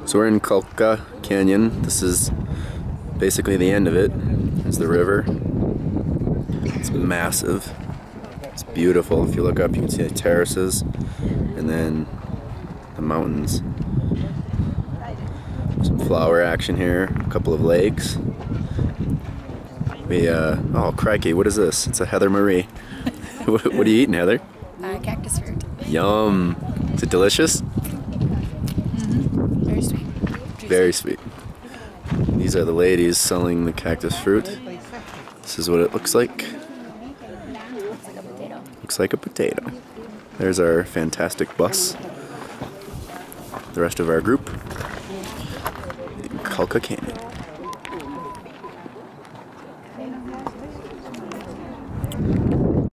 So we're in Colca Canyon. This is basically the end of it. There's the river. It's massive. It's beautiful. If you look up, you can see the terraces and then the mountains. Some flower action here. A couple of lakes. Oh crikey, what is this? It's a Heather Marie. What are you eating, Heather? Cactus fruit. Yum. Is it delicious? Mm-hmm. Very sweet. Juicy. Very sweet. These are the ladies selling the cactus fruit. This is what it looks like. Looks like a potato. Looks like a potato. There's our fantastic bus. The rest of our group in Colca Canyon.